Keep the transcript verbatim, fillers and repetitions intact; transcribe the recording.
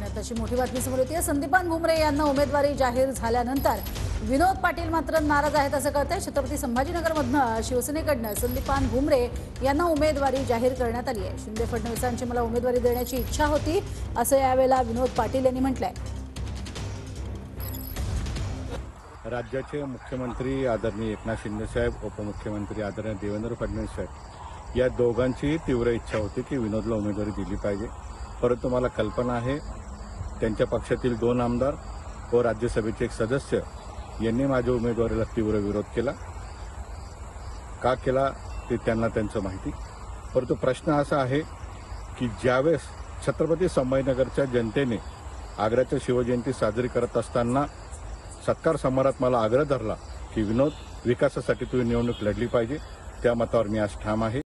तशी मोठी बातमी समोर येते। संदीपान भुमरे यांना उमेदवारी जाहीर झाल्यानंतर विनोद पाटील मात्र नाराज आहेत असं कळतंय। छत्रपती संभाजीनगरमधनं शिवसेनेकडनं संदीपान भुमरे यांना उमेदवारी जाहीर करण्यात आली आहे। शिंदे फडणवीसांची मला उमेदवारी देण्याची इच्छा होती असं यावेळेला विनोद पाटील यांनी म्हटलंय। राज्याचे मुख्यमंत्री आदरणीय एकनाथ शिंदे साहेब, उपमुख्यमंत्री आदरणीय देवेंद्र फडणवीस साहेब या दोघांची तीव्र इच्छा होती की विनोदला उमेदवारी दिली पाहिजे, परंतु मला कल्पना आहे त्यांच्या पक्षातील दोन आमदार व राज्यसभेचे एक सदस्य यांनी माझ्या उमेदवारीला तीव्र विरोध केला। का केला ते त्यांना त्यांचं माहिती, परंतु प्रश्न असा आहे की ज्यावेळेस छत्रपती संभाजीनगरच्या जनतेने आग्र्याच्या शिवजयंती साजरी करत असताना सत्कार समारात मला आग्रह धरला की विनोद विकासासाठी तू निवडणूक लढली पाहिजे, त्या मतावर मी आज ठाम आहे।